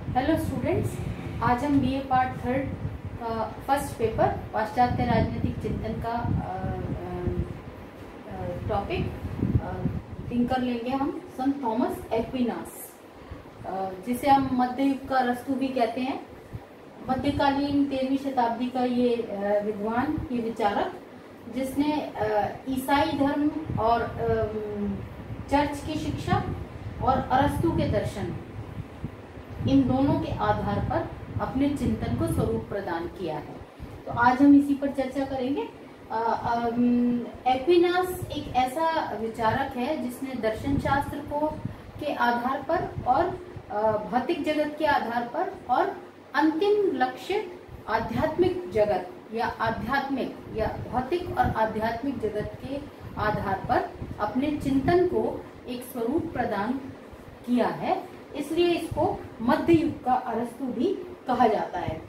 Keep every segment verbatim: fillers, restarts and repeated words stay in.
Hello students, आज हम BA part third का फर्स्ट पेपर पाश्चात्य राजनीतिक चिंतन का टॉपिक थिंकर लेंगे हम संत थॉमस एक्विनास, जिसे हम मध्य युग का अरस्तु भी कहते हैं। मध्यकालीन तेरहवीं शताब्दी का ये विद्वान, ये विचारक, जिसने ईसाई धर्म और चर्च की शिक्षा और अरस्तु के दर्शन, इन दोनों के आधार पर अपने चिंतन को स्वरूप प्रदान किया है। तो आज हम इसी पर चर्चा करेंगे। एक्विनास एक ऐसा विचारक है जिसने दर्शन शास्त्र को के आधार पर और भौतिक जगत के आधार पर और अंतिम लक्ष्य आध्यात्मिक जगत या आध्यात्मिक या भौतिक और आध्यात्मिक जगत के आधार पर अपने चिंतन को एक स्वरूप प्रदान किया है। इसलिए इसको मध्य युग का अरस्तु भी कहा जाता है।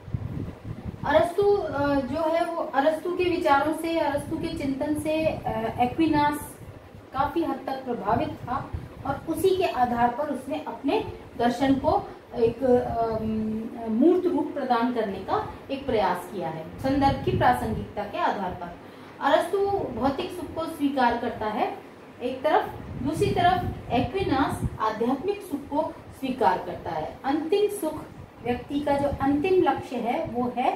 अरस्तु जो है वो अरस्तु के विचारों से, अरस्तु के चिंतन से एक्विनास काफी हद तक प्रभावित था और उसी के आधार पर उसने अपने दर्शन को एक मूर्त रूप प्रदान करने का एक प्रयास किया है, संदर्भ की प्रासंगिकता के आधार पर। अरस्तु भौतिक सुख को स्वीकार करता है एक तरफ, दूसरी तरफ एक्विनास आध्यात्मिक सुख को स्वीकार करता है। अंतिम सुख, व्यक्ति का जो अंतिम लक्ष्य है वो है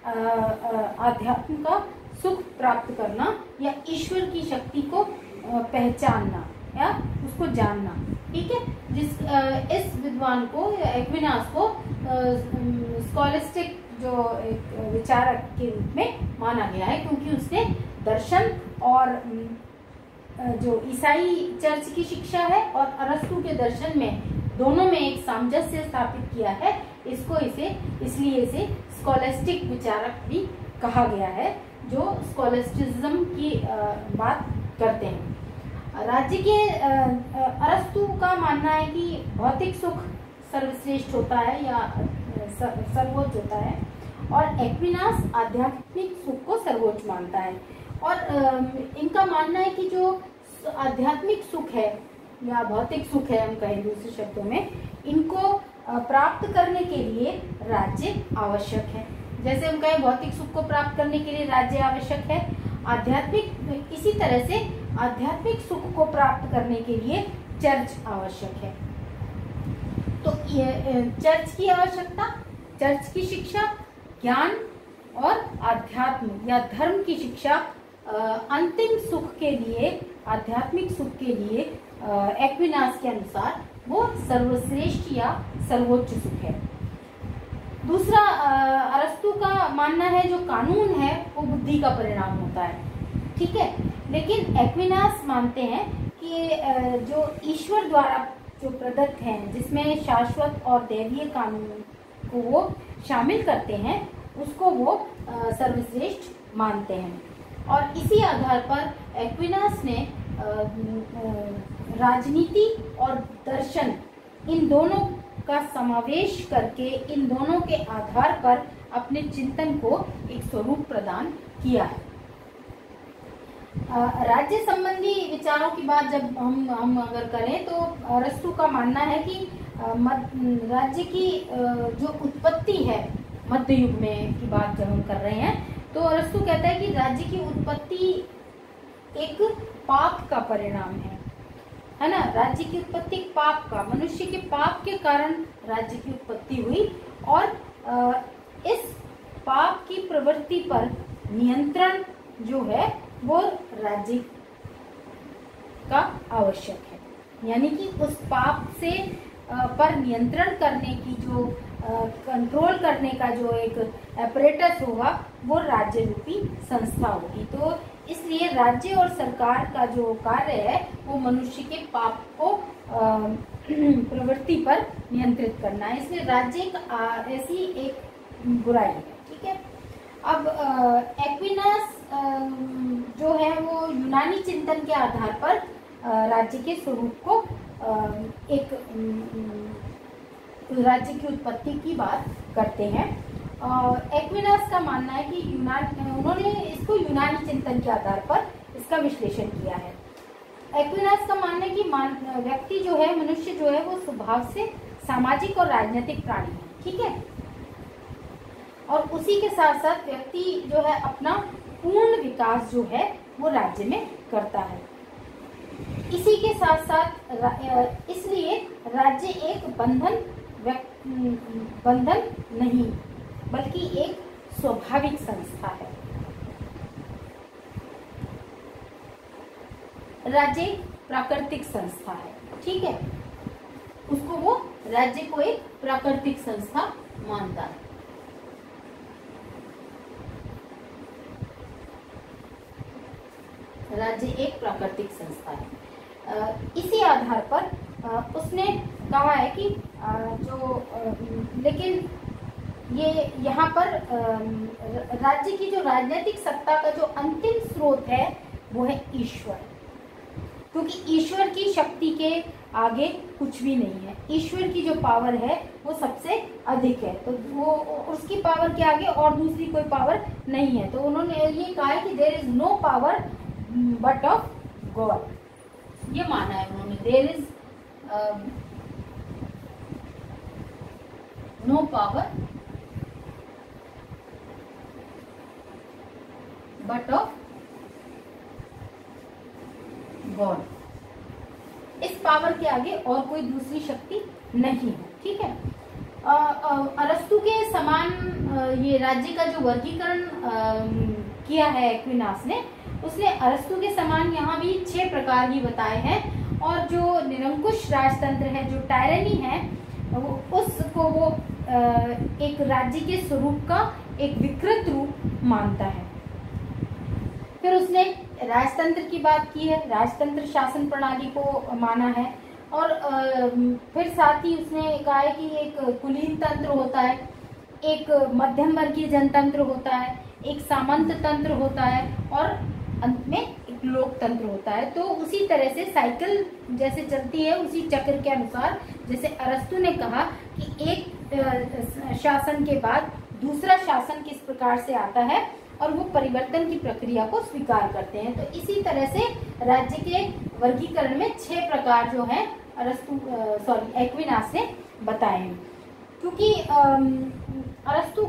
आध्यात्म का सुख प्राप्त करना या ईश्वर की शक्ति को पहचानना या उसको जानना। ठीक है, जिस इस विद्वान को या एक्विनास को स्कॉलिस्टिक जो एक विचारक के रूप में माना गया है, क्योंकि उसने दर्शन और जो ईसाई चर्च की शिक्षा है और अरस्तु के दर्शन में दोनों में एक सामंजस्य स्थापित किया है। इसको इसे इसलिए इसे स्कॉलिस्टिक विचारक भी कहा गया है, जो स्कॉलिस्टिज्म की बात करते हैं। राज्य के अरस्तु का मानना है कि भौतिक सुख सर्वश्रेष्ठ होता है या सर्वोच्च होता है और एक्विनास आध्यात्मिक सुख को सर्वोच्च मानता है। और इनका मानना है कि जो आध्यात्मिक सुख है या भौतिक सुख है, हम कहें दूसरे शब्दों में, इनको प्राप्त करने के लिए राज्य आवश्यक है। जैसे हम कहें भौतिक सुख को प्राप्त करने के लिए राज्य आवश्यक है, आध्यात्मिक इसी तरह से आध्यात्मिक सुख को प्राप्त करने के लिए चर्च आवश्यक है। तो ये चर्च की आवश्यकता, चर्च की शिक्षा, ज्ञान और आध्यात्म या धर्म की शिक्षा अंतिम सुख के लिए, आध्यात्मिक सुख के लिए एक्विनास के अनुसार वो सर्वश्रेष्ठ या सर्वोच्च सुख है। दूसरा, अरस्तु का मानना है जो कानून है वो बुद्धि का परिणाम होता है। ठीक है, लेकिन एक्विनास मानते हैं कि जो ईश्वर द्वारा जो प्रदत्त हैं, जिसमें शाश्वत और दैवीय कानून को वो शामिल करते हैं, उसको वो सर्वश्रेष्ठ मानते हैं। और इसी आधार पर एक्विनास ने राजनीति और दर्शन, इन दोनों का समावेश करके, इन दोनों के आधार पर अपने चिंतन को एक स्वरूप प्रदान किया है। राज्य संबंधी विचारों की बात जब हम हम अगर करें तो अरस्तु का मानना है कि राज्य की जो उत्पत्ति है, मध्य युग में की बात जब हम कर रहे हैं, तो अरस्तु कहता है कि राज्य की उत्पत्ति एक पाप का परिणाम है, है ना। राज्य की उत्पत्ति एक पाप का, मनुष्य के पाप के कारण राज्य की उत्पत्ति हुई और इस पाप की प्रवृत्ति पर नियंत्रण जो है वो राज्य का आवश्यक है। यानी कि उस पाप से पर नियंत्रण करने की जो कंट्रोल करने का जो एक एपरेटस होगा वो राज्य रूपी संस्था होगी। तो इसलिए राज्य और सरकार का जो कार्य है वो मनुष्य के पाप को प्रवृत्ति पर नियंत्रित करना है। इसलिए राज्य एक ऐसी एक बुराई है। ठीक है, अब एक्विनास जो है वो यूनानी चिंतन के आधार पर राज्य के स्वरूप को एक राज्य की उत्पत्ति की बात करते हैं। एक्विनास का मानना है कि यूनान उन्होंने इसको यूनानी चिंतन के आधार पर इसका विश्लेषण किया है। एक्विनास का मानना है कि मान व्यक्ति जो है, मनुष्य जो है वो स्वभाव से सामाजिक और राजनीतिक प्राणी है, ठीक है। और उसी के साथ साथ व्यक्ति जो है अपना पूर्ण विकास जो है वो राज्य में करता है। इसी के साथ साथ इसलिए राज्य एक बंधन बंधन नहीं बल्कि एक स्वाभाविक संस्था है। राज्य प्राकृतिक संस्था है, ठीक है, उसको वो राज्य को एक प्राकृतिक संस्था मानता है। राज्य एक प्राकृतिक संस्था है। इसी आधार पर उसने कहा है कि जो लेकिन ये यहाँ पर राज्य की जो राजनीतिक सत्ता का जो अंतिम स्रोत है वो है ईश्वर, क्योंकि ईश्वर की शक्ति के आगे कुछ भी नहीं है। ईश्वर की जो पावर है वो सबसे अधिक है, तो वो उसकी पावर के आगे और दूसरी कोई पावर नहीं है। तो उन्होंने ये कहा है कि there is no power but of God, ये माना है उन्होंने। There is no power but of God, इस पावर के आगे और कोई दूसरी शक्ति नहीं है, ठीक है। अरस्तु के समान ये राज्य का जो वर्गीकरण किया है एक्विनास ने, उसने अरस्तु के समान यहाँ भी छह प्रकार ही बताए हैं। और जो निरंकुश राजतंत्र है, जो टायरनी है, वो उसको वो एक राज्य के स्वरूप का एक विकृत रूप मानता है। फिर उसने राजतंत्र की बात की है, राजतंत्र शासन प्रणाली को माना है। और फिर साथ ही उसने कहा है कि एक कुलीन तंत्र होता है, एक मध्यम वर्गीय जनतंत्र होता है, एक सामंत तंत्र होता है और अंत में एक लोकतंत्र होता है। तो उसी तरह से साइकिल जैसे चलती है, उसी चक्र के अनुसार जैसे अरस्तु ने कहा कि एक शासन के बाद दूसरा शासन किस प्रकार से आता है और वो परिवर्तन की प्रक्रिया को स्वीकार करते हैं, तो इसी तरह से राज्य के वर्गीकरण में छह प्रकार जो है अरस्तु सॉरी एक्विनास ने बताए हैं। क्योंकि अरस्तु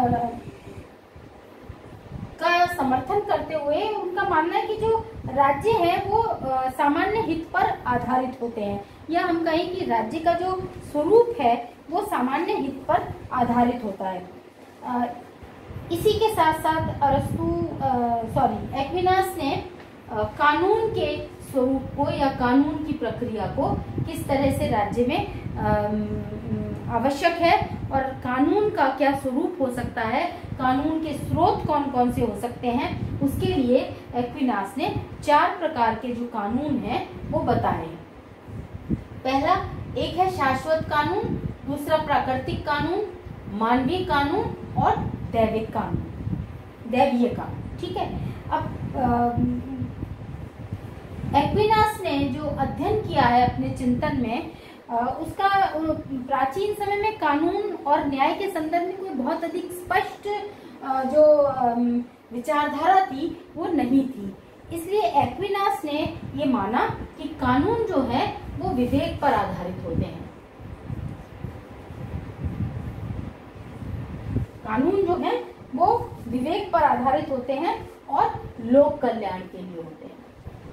का समर्थन करते हुए उनका मानना है कि जो राज्य है वो सामान्य हित पर आधारित होते हैं, या हम कहें कि राज्य का जो स्वरूप है वो सामान्य हित पर आधारित होता है। इसी के साथ साथ अरस्तु सॉरी एक्विनास ने आ, कानून के स्वरूप को या कानून की प्रक्रिया को किस तरह से राज्य में आवश्यक है और कानून का क्या स्वरूप हो सकता है, कानून के स्रोत कौन कौन से हो सकते हैं, उसके लिए एक्विनास ने चार प्रकार के जो कानून हैं वो बताए हैं। पहला एक है शाश्वत कानून, दूसरा प्राकृतिक कानून, मानवीय कानून और दैविक कानून, दैवीय कानून, ठीक है। अब एक्विनास ने जो अध्ययन किया है अपने चिंतन में, आ, उसका प्राचीन समय में कानून और न्याय के संदर्भ में कोई बहुत अधिक स्पष्ट जो विचारधारा थी वो नहीं थी। इसलिए एक्विनास ने ये माना कि कानून जो है वो विवेक पर आधारित होते हैं, कानून जो है वो विवेक पर आधारित होते हैं और लोक कल्याण के लिए होते हैं,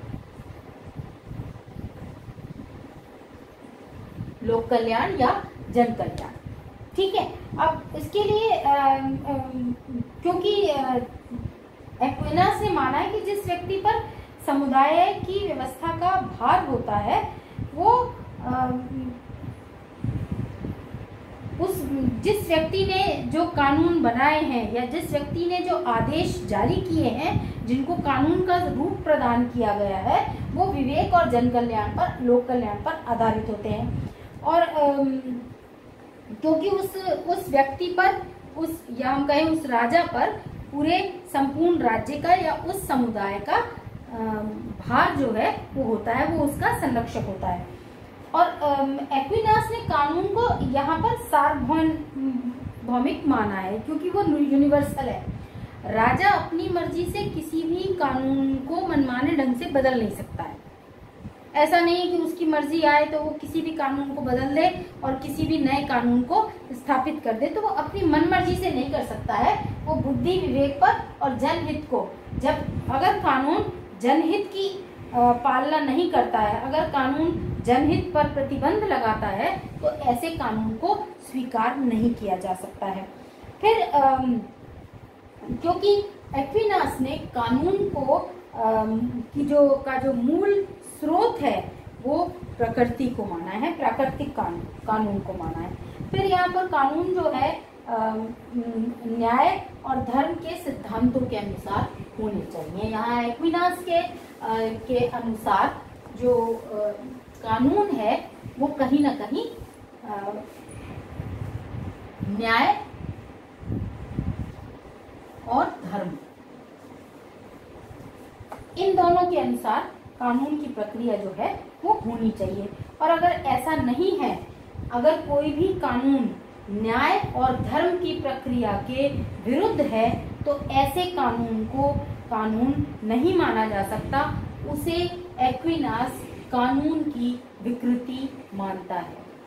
लोक कल्याण या जन कल्याण, ठीक है। अब इसके लिए आ, आ, क्योंकि एक्विनास ने माना है कि जिस व्यक्ति पर समुदाय की व्यवस्था का भार होता है वो आ, उस जिस व्यक्ति ने जो कानून बनाए हैं या जिस व्यक्ति ने जो आदेश जारी किए हैं, जिनको कानून का रूप प्रदान किया गया है, वो विवेक और जन कल्याण पर, लोक कल्याण पर आधारित होते हैं। और क्योंकि उस उस व्यक्ति पर, उस या हम कहें उस राजा पर पूरे संपूर्ण राज्य का या उस समुदाय का भार जो है वो होता है, वो उसका संरक्षक होता है। और एक्विनास ने कानून को यहाँ पर सार्वभौमिक माना है क्योंकि वो यूनिवर्सल है। राजा अपनी मर्जी से किसी भी कानून को मनमाने ढंग से बदल नहीं सकता है, ऐसा नहीं है कि उसकी मर्जी आए तो वो किसी भी कानून को बदल दे और किसी भी नए कानून को स्थापित कर दे, तो वो अपनी मनमर्जी से नहीं कर सकता है। वो बुद्धि विवेक पर और जनहित को, जब अगर कानून जनहित की पालना नहीं करता है, अगर कानून जनहित पर प्रतिबंध लगाता है, तो ऐसे कानून को स्वीकार नहीं किया जा सकता है। फिर क्योंकि एक्विनास ने कानून को की जो का जो मूल स्रोत है वो प्रकृति को माना है, प्राकृतिक कानून कानून को माना है। फिर यहाँ पर कानून जो है न्याय और धर्म के सिद्धांतों के अनुसार होने चाहिए। यहाँ एक्विनास के आ, के अनुसार जो आ, कानून है वो कहीं ना कहीं न्याय और धर्म, इन दोनों के अनुसार कानून की प्रक्रिया जो है वो होनी चाहिए। और अगर ऐसा नहीं है, अगर कोई भी कानून न्याय और धर्म की प्रक्रिया के विरुद्ध है, तो ऐसे कानून को कानून नहीं माना जा सकता, उसे एक्विनास कानून की विकृति मानता है।